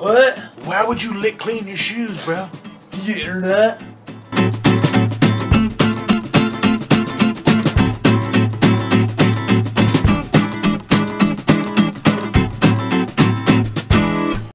What? Why would you lick clean your shoes, bro? The internet?